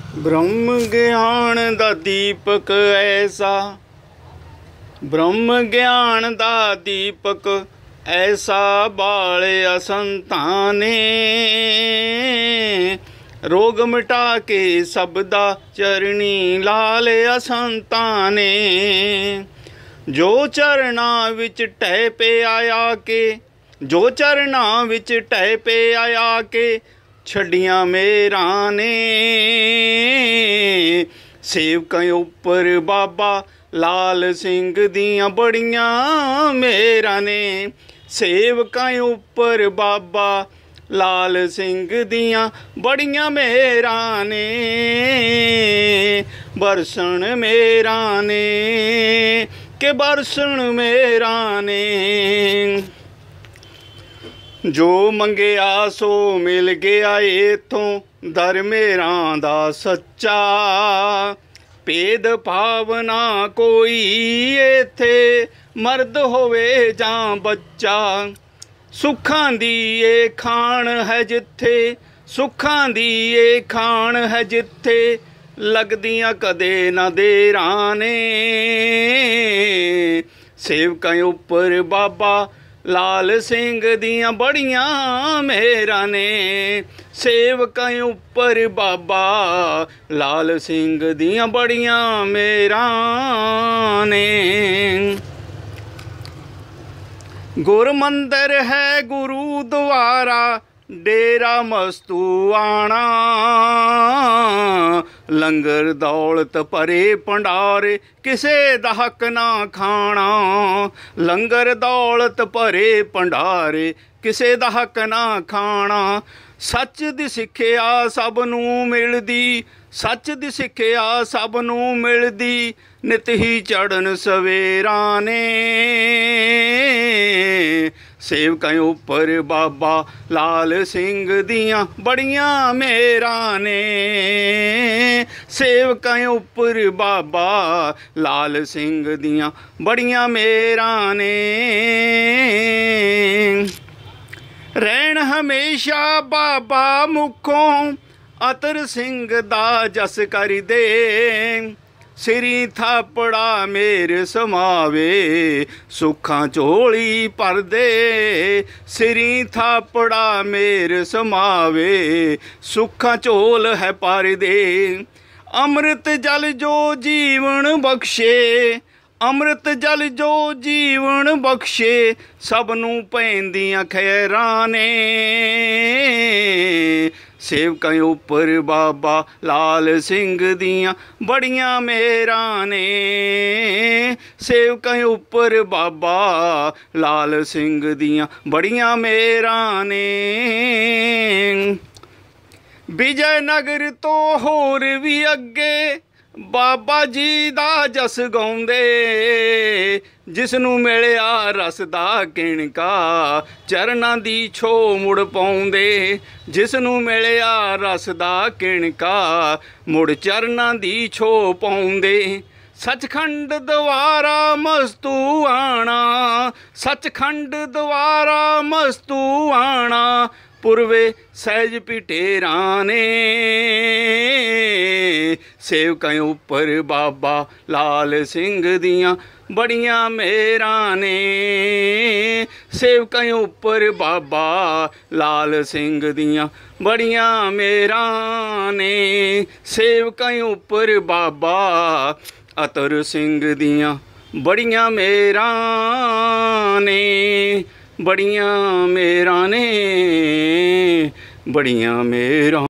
ब्रह्म ज्ञान दा दीपक ऐसा, ब्रह्म ज्ञान दा दीपक ऐसा बालिया संतां ने। रोग मिटा के सबदा चरणी ला लिया संतां ने। जो चरना विच टह पे आया के, जो चरना विच टह पे आया के छड़ियां मेरा ने। सेवकां उपर बाबा लाल सिंह दियां बड़ियां मेरा ने। सेवकां उपर बाबा लाल सिंह दियां बड़ियां मेरा ने। बरसण मेरा ने के बरसण मेरा ने। जो मंगया सो मिल गया इथों दर मेरा दा सच्चा। भेद भावना कोई इत्थे मर्द होवे जां बच्चा। सुखां दी ये खान है जिथे, सुखां दी ये खान है जिथे लगदियां कदे ना देरां ने। सेवकां उपर बाबा लाल सिंह दियां बड़ियां मेहरां ने। सेवकां उपर बाबा लाल सिंह दियां बड़ियां मेहरां ने। गुर मंदिर है गुरुद्वारा डेरा मस्तूआणा। लंगर दौलत भरे भंडारे किसे दा हक ना खाना। लंगर दौलत भरे भंडारे किसे दा हक ना खाना। सच दी सिक्ख्या सब नूं मिलदी, सच दी सिक्ख्या सब नूं मिलदी नित ही चढ़न सवेरां ने। सेवकां उपर बाबा लाल सिंह दियां बड़ियां मेहरां ने। सेवकां उपर बाबा लाल सिंह दियां बड़ियां मेहरां ने। रहन हमेशा बाबा मुखों अतर सिंह दा जस कर दे। सिरी थापड़ा मेर समावे सुखां झोली भर दे। सिरी थापड़ा मेर समावे सुखां झोल है भर दे। अमृत जल जो जीवन बख्शे, अमृत जल जो जीवन बख्शे सबनूं पैंदियां खैरां ने। सेवकां उपर बाबा लाल सिंह दियां बड़ियां मेहरां ने। सेवकां उपर बाबा लाल सिंह दियां बड़ियां मेहरां ने। विजयनगर तो होर भी अगे बाबा जी दा जस गाउंदे। जिसनूं मिलिया रस दा किणका चरनां दी छो मुड़ पाउंदे। जिसनूं मिलिया रस दा किणका मुड़ चरनां दी छो पाउंदे। सचखंड द्वारा मस्तूआणा, सचखंड द्वारा मस्तूआणा पुरवे सहज पिटेरां ने। सेवकां उपर बाबा लाल सिंह दियां बड़ियां मेहरां ने। सेवकां उपर बाबा लाल सिंह दियां बड़ियां मेहरां ने। सेवकां उपर बाबा अतर सिंह दियां बड़ियां मेहरां ने। बड़ियां मेहरां ने, बड़ियां मेहरां।